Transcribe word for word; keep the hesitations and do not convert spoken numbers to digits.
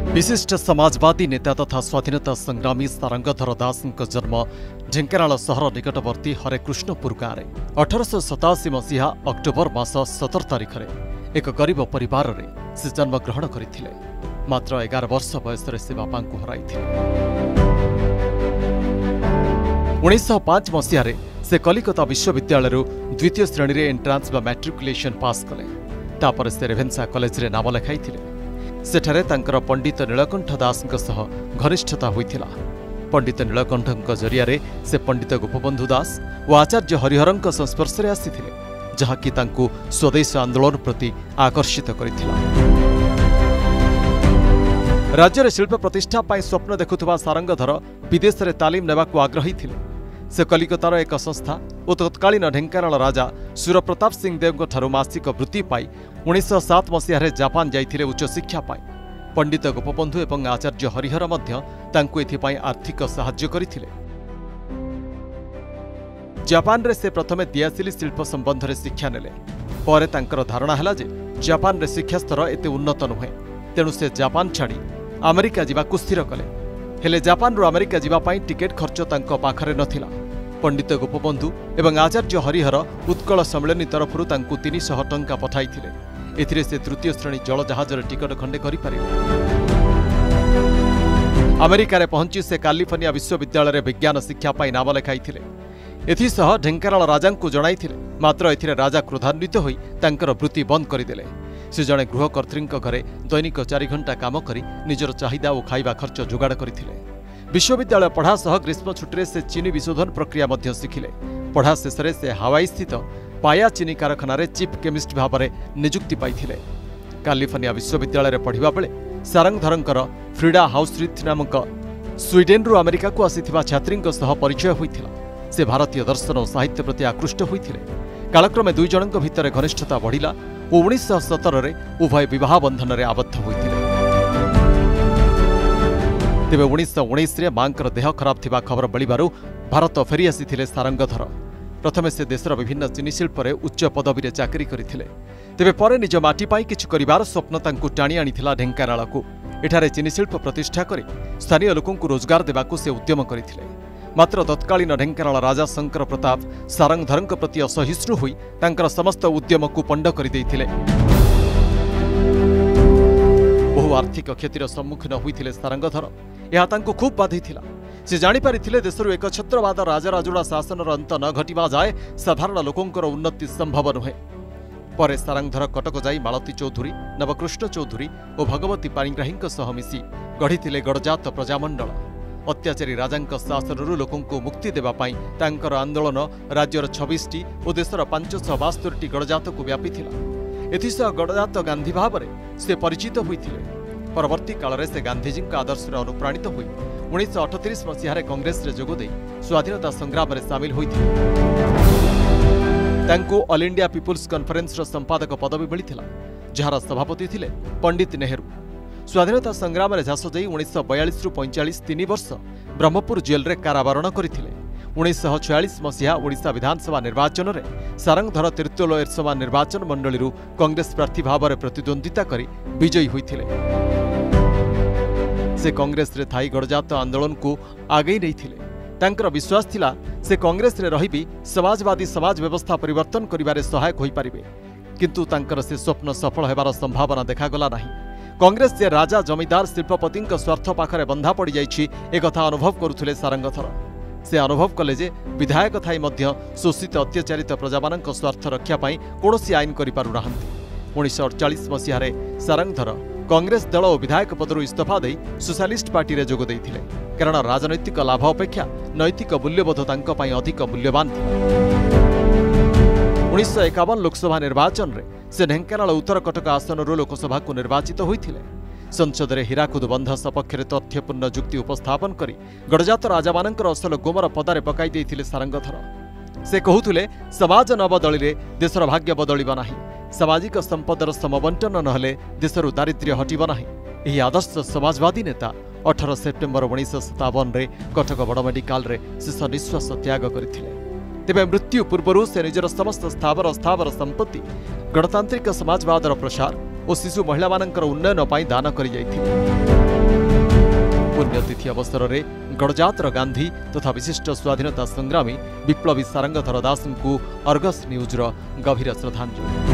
विशिष्ट समाजवादी नेता तथा स्वाधीनता संग्रामी सारंगधर दास जन्म ढेंकानाल सहर निकटवर्ती हरेकृष्णपुर गाँव में अठरश सताशी मसीहा अक्टोबर मास सतर तारिख में एक गरीब परिवार में से जन्मग्रहण करते मात्र एगार वर्ष बयस से बापा को हर उन्नीस पांच मसीह से कलिकता विश्वविद्यालय द्वितीय श्रेणी में एंट्रांस बा मैट्रिकुलेशन पास कले तापर से रेभेन्सा कॉलेज रे नाम लिखाई सेठारे तांकर पंडित नीलकंठ दास घनिष्ठता होइथिला। पंडित नीलकंठ जरिया से पंडित गोपबंधु दास और आचार्य हरिहर संस्पर्श में आसीथिले जहाँकि तांकु स्वदेश आंदोलन प्रति आकर्षित करिथिला। राज्य में शिल्प प्रतिष्ठा पाई स्वप्न देखुवा सारंगधर विदेश में तालीम नेबाकु आग्रही थिले। से कलिकतार एक संस्था और तत्कालीन ढेंकानाल राजा सूरप्रताप सिंह देव ठारू मासिक वृत्ति पाई उन्नीस सात मसीह जापान जाइथिले उच्च शिक्षा पाई। पंडित गोपबंधु एवं आचार्य हरिहर मध्य तांकु एथिपाई आर्थिक सहाय्य करिथिले। जापान रे से प्रथमे दियासिली शिल्प संबंध में शिक्षा नेले पर तांकर धारणा हैला जे जापान रे शिक्षा स्तर एते उन्नत नुहे तेणु से जापान छाड़ी अमेरिका जिबाकु स्थिर कले। हेले जापान रो अमेरिका जिबा पाई टिकेट खर्च तांको पाखरे नथिला। पंडित गोपबंधु एवं आचार्य हरिहर उत्कल सम्मेलनी तरफरु तांकु तीन सौ टंका पठाइथिले। एथिरे से तृतीय श्रेणी जल जहाजर टिकट खंडे करि पारिले। अमेरिका रे पहुंची से कैलिफोर्निया विश्वविद्यालय रे विज्ञान शिक्षा पाई नाम लिखाइथिले। एथिसह ढेंकानाल राजांकु जणाइथिले मात्र एथिरे राजा क्रोधान्वित होई तांकर वृत्ति बंद करिदेले। से जणे गृहकर्त्रींक घरे दैनिक चारि घंटा काम करी निजर चाहिदा और खाइबा खर्च जोगाड़ करथिले। विश्वविद्यालय पढ़ा सह ग्रीष्म छुट्टी से चीनी विशोधन प्रक्रिया मध्य शिखिले। पढ़ा शेष से हावाई स्थित पाया चीनी कारखाना चीफ केमिस्ट भाव में नियुक्ति पाइथिले। कैलिफोर्निया विश्वविद्यालय पढ़िबा बेले सारंगधरंकर फ्रीडा हाउसरिथ नामक स्वीडेन रु अमेरिका को आसीथिबा छात्रींक सह परिचय होइथिला। से भारतीय दर्शन और साहित्य प्रति आकृष्ट होइथिले। कालक्रमे दुई जनक भितर घनिष्ठता बढ़िला और उन्नीस सतर में उभय विवाह बंधन में आबद्ध होइथिले। तेबे उन्नीस उन्नीस मांकर देह खराब थिबा खबर मिलबारु भारत फेरी आसीथिले सारंगधर। प्रथमे से देशर विभिन्न चीनी शिल्प में उच्च पदवी में चाकरी करथिले। तेबे परे निज माटी पाई किछु करिवार स्वप्न तांकु टाणी आनिथिला ढेंकानालकु। एठारे चीनी शिल्प प्रतिष्ठा करी स्थानीय लोकंकु रोजगार देबाकु से उद्यम करथिले। मात्र तत्कालीन ढेंकानाल राजा शंकर प्रताप सारंगधरंक प्रति असहिष्णु होई तांकर समस्त उद्यम को पंड कर देइथिले। बहु आर्थिक क्षतिर सम्मुखीन होइथिले सारंगधर। यह तांको खूब बाधिथिला। से जानि पारिथिले देशरु एक छत्रवाद राजराजुड़ा शासनर अंत न घटिबा जाए साधारण लोकंकर उन्नति संभव नुहे। परे सारंगधर कटक जाई मालती चौधुरी नवकृष्ण चौधुरी और भगवती पाणिग्राहींक सह मिसी गढ़िथिले गड़जात प्रजामंडल। अत्याचारी राजांक शासनरु लोकंको मुक्ति देबा पाई तांकर आंदोलन राज्यर छब्बीस टी और देशर पांच सौ बास्तोर टी गड़जात को व्यापीथिला। एथिसह गड़जात गांधी भाव में से परिचित होइथिले। परवर्ती काल रे से गांधीजी आदर्श अनुप्राणित होई उन्नीस अठतीस मसीह कांग्रेस रे जोगदे स्वाधीनता संग्राम में सामिल होइथिले। तांको ऑल इंडिया पीपुल्स कॉन्फ्रेंस रो संपादक पदवी मिलिथिला जहार सभापति थिले पंडित नेहरू। स्वाधीनता संग्राम में झांस जाई उन्नीस बयालीस रु पैंचाश तीन वर्ष ब्रह्मपुर जेल रे कारावरण करथिले। उन्नीस छयालीस मसीहा ओडिशा विधानसभा निर्वाचन में सारंगधर तिर्तोल एरसमा निर्वाचन मंडली कांग्रेस प्रार्थी भाव में प्रतिद्वंदिता करी विजयी होइथिले। से कांग्रेस रे थाई गड़जात आंदोलन को आगे नैथिले। तांकर विश्वास थिला से कांग्रेस रे रहिबी समाजवादी समाज व्यवस्था परिवर्तन करिबारे सहायक होई परिबे। किंतु तांकर से स्वप्न सफल हेबार संभावना देखागला नाही। कांग्रेस जे राजा जमीदार शिल्पपति स्वार्थ पाखरे बंधा पड़ जाइछि एक कथा अनुभव करुथिले सारंगधर। से अनुभव कले जे विधायक थाई मध्य शोषित अत्याचारित प्रजामानक स्वार्थ रक्षा पाई कोनोसी आईन करि पारु नाहंती। उन्नीस अड़चाश मसीह सारंगधर कांग्रेस दल और विधायक पदरु इस्तीफा दे सोशलिस्ट पार्टी रे जोग दैथिले कारण राजनैतिक लाभ अपेक्षा नैतिक मूल्यबोध तांको पाई अधिक मूल्यवान थिला। उन्नीस एकावन लोकसभा निर्वाचन रे से ढेंकानाल उत्तर कटक आसनरु लोकसभा को निर्वाचित होइथिले। संसद रे हीराकुद बंध सपक्ष तथ्यपूर्ण जुक्ति उपस्थापन करी गड़जात राजा मानकर असल गोमर पदारे पकाई देइथिले सारंगधर। से कहूथिले समाज न बदलिले देशर भाग्य बदलिबा नाही। सामाजिक संपदर समबंटन नहले देशरु दारिद्र्य हटिब नाही। एही आदर्श समाजवादी नेता अठारह सेप्टेम्बर उन्नीस सतावन रे कटक बड़ मेडिकाल रे शेष निश्वास त्याग करथिले। तेबे मृत्यु पूर्व से निजर समस्त स्थावर स्थावर संपत्ति गणतांत्रिक समाजवादर प्रसार और शिशु महिला मानकर उन्नयन पाई दान करि जाइथिले। अवसर में गणजातर गांधी तथा विशिष्ट स्वाधीनता संग्रामी विप्लवी सारंगधर दास को अर्गस न्यूज़र गभीर श्रद्धांजलि।